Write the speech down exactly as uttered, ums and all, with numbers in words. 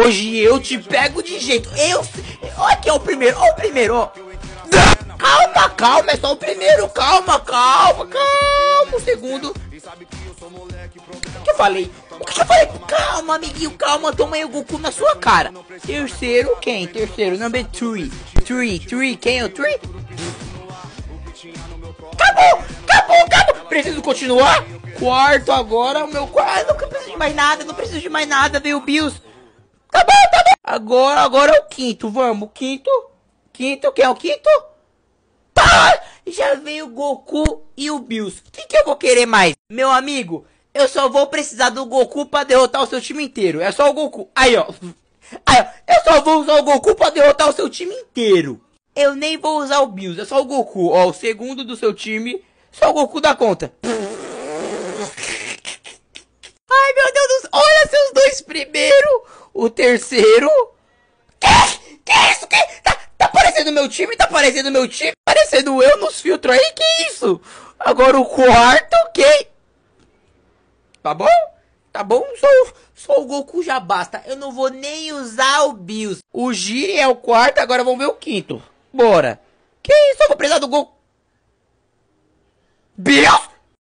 Hoje eu te pego de jeito. Eu... Olha aqui, ó, o primeiro. Ó o primeiro, ó. Calma, calma. É só o primeiro. Calma, calma, calma. O segundo. O que eu falei? O que eu falei? Calma, amiguinho, calma. Toma aí o Goku na sua cara. Terceiro, quem? Terceiro, number three. Three, three. Quem é o three? Acabou, acabou, acabou. Preciso continuar? Quarto agora, o meu quarto. Não preciso de mais nada, não preciso de mais nada, veio o Bills. Tá bom, tá bom. Agora, agora é o quinto, vamos. Quinto, quinto, quem é o quinto? Tá, já veio o Goku e o Bills. O que, que eu vou querer mais? Meu amigo, eu só vou precisar do Goku pra derrotar o seu time inteiro. É só o Goku. Aí, ó. Aí, ó. Eu só vou usar o Goku pra derrotar o seu time inteiro. Eu nem vou usar o Bills, é só o Goku. Ó, o segundo do seu time, só o Goku dá conta. Ai, meu Deus do céu. Olha seus dois primeiro. O terceiro. Que? Que isso? Que? Tá, tá parecendo meu time? Tá parecendo meu time? Parecendo eu nos filtros aí? Que isso? Agora o quarto, ok? Tá bom? Tá bom? Só, só o Goku já basta. Eu não vou nem usar o Bills. O Jiren é o quarto, agora vamos ver o quinto. Bora. Que isso? Eu vou precisar do Goku. Bills?